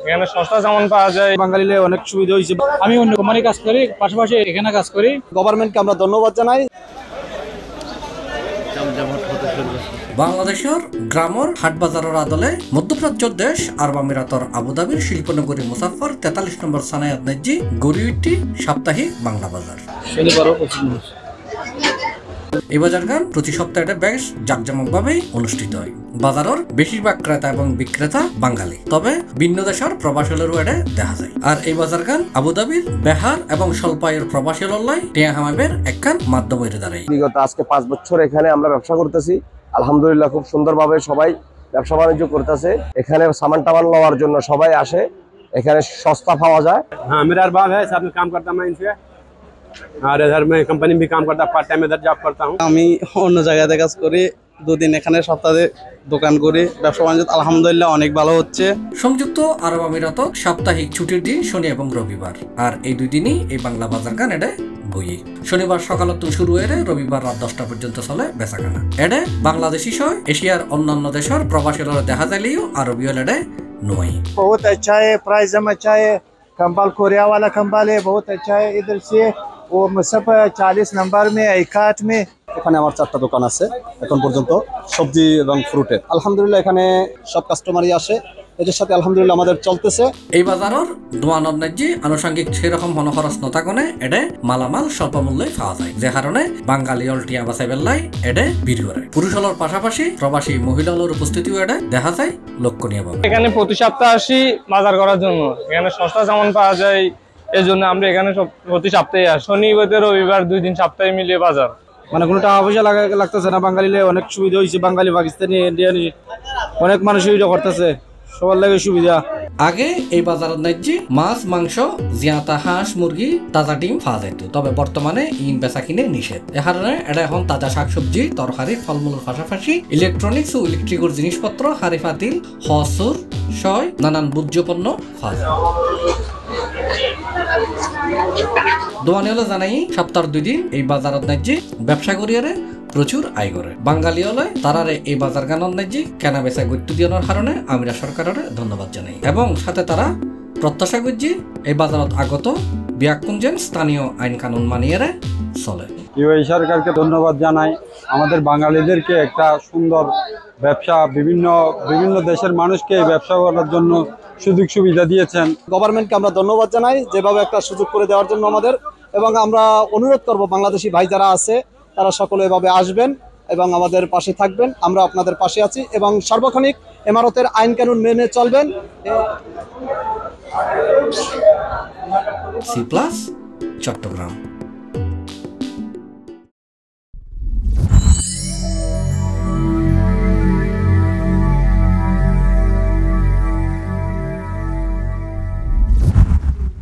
এখানে সস্তা যেমন পাওয়া যায়, বাঙালিলে অনেক সুবিধা হয়েছে। আমি অন্য কোম্পানি কাজ করি, পাশাপাশি এখানে কাজ করি। গভর্নমেন্টকে আমরা ধন্যবাদ জানাই। বাংলাদেশের গ্রামের হাটবাজারের আদলে মধ্যপ্রাচ্যের দেশ আরব আমিরাতর আবুধাবির শিল্পনগরী মুসাফর 43 নম্বর সানায়াত নাজ্জি গড়িউটি সাপ্তাহিক বাংলা বাজার। এই বাজারগান প্রতি সপ্তাহে বেশ জাঁকজমকভাবে অনুষ্ঠিত হয়। বাজারের বেশিরভাগ ক্রেতা এবং বিক্রেতা বাঙালি, তবে ভিন্ন দেশের প্রবাসীদেরও এডে দেখা যায়। আর এই বাজারগান আবুধাবির বেহার এবং স্বল্পায়ের প্রবাসীদের টিয়া হামাবের একখান মাধ্যম হয়ে দাঁড়ায়। বিগত আজকে 5 বছর এখানে আমরা ব্যবসা করতেছি, আলহামদুলিল্লাহ খুব সুন্দরভাবে সবাই ব্যবসা বাণিজ্য করতেছে। এখানে সামান টামান নেওয়ার জন্য সবাই আসে, এখানে সস্তা পাওয়া যায়। हाँ मेरा अरबाब है, साथ में काम करता मैं इनसे, और इधर मैं कंपनी में भी काम करता, पार्ट टाइम इधर जॉब करता हूँ। আমি অন্য জায়গাতে কাজ করি, দুদিন এখানে সপ্তাহে দোকান করি। ব্যবসা বাণিজ্য আলহামদুলিল্লাহ অনেক ভালো হচ্ছে। সংযুক্ত আরব আমিরাত সাপ্তাহিক ছুটির দিন শনি এবং রবিবার, আর এই দুই দিনই এই বাংলা বাজারগান এডে বইয়ে। শনিবার সকালত শুরু হয়ে রবিবার রাত 10টা পর্যন্ত চলে বেচাকেনা। এডে বাংলাদেশি সহ এশিয়ার অন্যান্য দেশের প্রবাসীরা দেখা যাইলেও আরবীয় এডে নয়। बहुत अच्छा है, प्राइस हम अच्छा है। कंबल कोरिया वाला कंबल है, बहुत अच्छा है। इधर से वो मुसफ 40 नंबर में, एकाट में। এখানে আমার 4টা দোকান আছে এখন পর্যন্ত, সবজি এবং ফ্রুটের। আলহামদুলিল্লাহ এখানে সব কাস্টমারই আসে, এদের সাথে আলহামদুলিল্লাহ আমাদের চলতেছে। এই বাজারের দোয়ানোর ন্যায্যে আনুষঙ্গিক সেরকম হনখরচ নথাকনে এডে মালামাল স্বল্প মূল্যে পাওয়া যায়, যে কারণে বাঙালি অলটিয়া বাছাই বেল্লাই এডে ভিড় করে। পুরুষের পাশাপাশি প্রবাসী মহিলাদের উপস্থিতিও এডে দেখা যায় লক্ষণীয়ভাবে। এখানে প্রতি সপ্তাহে আসি বাজার করার জন্য। এখানে সস্তা যেমন পাওয়া যায়, এই জন্য আমরা এখানে প্রতি সপ্তাহে আসি। শনি রবিবার 2 দিন সপ্তাহে মিলিয়ে বাজার। মানে কোনো টাকা পয়সা লাগতেছে না। বাঙালিলে অনেক সুবিধা হয়েছে। বাঙালি, পাকিস্তানি, ইন্ডিয়ানি অনেক মানুষ সুবিধা করতেছে, সবার লাগে সুবিধা। আগে এই বাজারের ন্যায্যে মাছ, মাংস, জিয়াতা হাঁস, মুরগি, তাজা ডিম পাওয়া যেত, তবে বর্তমানে ইন বেচা কিনে নিষেধ। এ কারণে এটা এখন তাজা শাকসবজি, তরকারি, ফলমূলের পাশাপাশি ইলেকট্রনিক্স ও ইলেকট্রিকের জিনিসপত্র, হাড়ি পাতিল, হসুর, সয়, নানান ভোজ্য পণ্য পাওয়া যায়। দোয়ানি হলে জানাই সপ্তাহের 2 দিন এই বাজারের ন্যায্যে ব্যবসা করিয়ারে প্রচুর আয় করে। বাঙালি হলে তারারে এই বাজার গানের ন্যায্যে কেনা বেচা গুরুত্ব দিয়ানোর কারণে আমিরা সরকারের ধন্যবাদ জানাই, এবং সাথে তারা প্রত্যাশা করছি এই বাজারত আগত বিয়াকুঞ্জেন স্থানীয় আইন কানুন মানিয়ে চলে। ইউএই সরকারকে ধন্যবাদ জানাই, আমাদের বাঙালিদেরকে একটা সুন্দর ব্যবসা, বিভিন্ন দেশের মানুষকে এই ব্যবসা করার জন্য সুযোগ সুবিধা দিয়েছেন। গভর্নমেন্টকে আমরা ধন্যবাদ জানাই যেভাবে একটা সুযোগ করে দেওয়ার জন্য আমাদের, এবং আমরা অনুরোধ করব বাংলাদেশি ভাই যারা আছে তারা সকলে এভাবে আসবেন এবং আমাদের পাশে থাকবেন। আমরা আপনাদের পাশে আছি, এবং সার্বক্ষণিক ইমারতের আইন কানুন মেনে চলবেন। C plus Chittagong.